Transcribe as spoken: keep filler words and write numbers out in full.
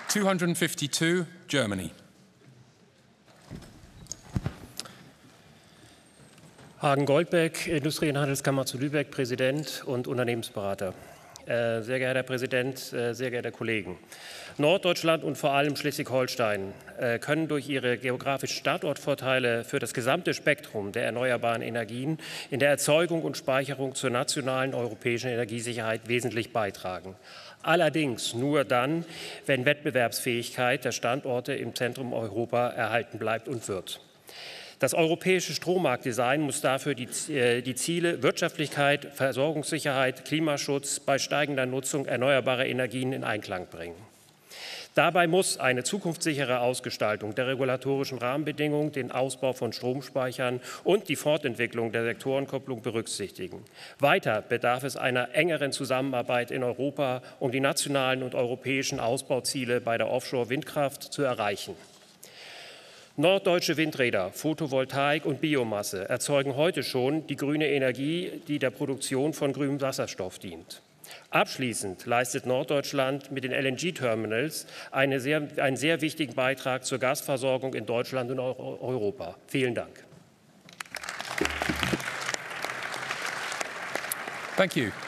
two hundred fifty-two, Germany. Hagen-Goldbeck, Industrie- und Handelskammer zu Lübeck, Präsident und Unternehmensberater. Sehr geehrter Herr Präsident, sehr geehrte Kollegen! Norddeutschland und vor allem Schleswig-Holstein können durch ihre geografischen Standortvorteile für das gesamte Spektrum der erneuerbaren Energien in der Erzeugung und Speicherung zur nationalen europäischen Energiesicherheit wesentlich beitragen. Allerdings nur dann, wenn Wettbewerbsfähigkeit der Standorte im Zentrum Europa erhalten bleibt und wird. Das europäische Strommarktdesign muss dafür die, die Ziele Wirtschaftlichkeit, Versorgungssicherheit, Klimaschutz bei steigender Nutzung erneuerbarer Energien in Einklang bringen. Dabei muss eine zukunftssichere Ausgestaltung der regulatorischen Rahmenbedingungen den Ausbau von Stromspeichern und die Fortentwicklung der Sektorenkopplung berücksichtigen. Weiter bedarf es einer engeren Zusammenarbeit in Europa, um die nationalen und europäischen Ausbauziele bei der Offshore-Windkraft zu erreichen. Norddeutsche Windräder, Photovoltaik und Biomasse erzeugen heute schon die grüne Energie, die der Produktion von grünem Wasserstoff dient. Abschließend leistet Norddeutschland mit den L N G-Terminals eine sehr, einen sehr wichtigen Beitrag zur Gasversorgung in Deutschland und Europa. Vielen Dank. Thank you.